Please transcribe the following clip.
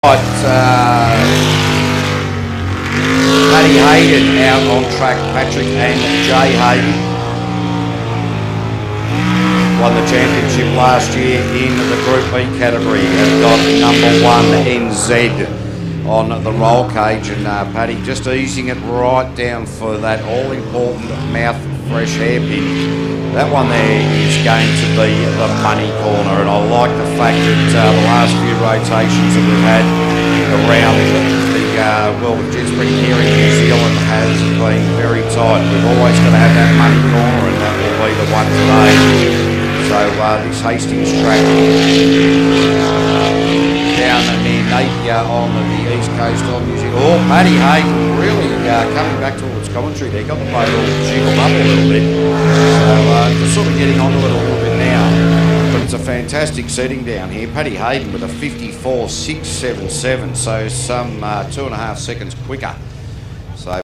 Paddy Hayden out on track. Patrick and Jay Hayden won the championship last year in the Group B category. Have got #1 NZ on the roll cage, and Paddy just easing it right down for that all-important mouth fresh hairpin. That one there is going to be the money corner, and I like the fact that the last few rotations that we've had around the World of Jet Spring here in New Zealand has been very tight. We've always got to have that money corner, and that will be the one today. So this Hastings track down near Napier on the east coast of New Zealand. Oh, Paddy Hayden really coming back towards commentary there. Got the boat all jiggled up a little bit. So just sort of getting onto it a little bit now. But it's a fantastic setting down here. Paddy Hayden with a 54.677, so some 2.5 seconds quicker.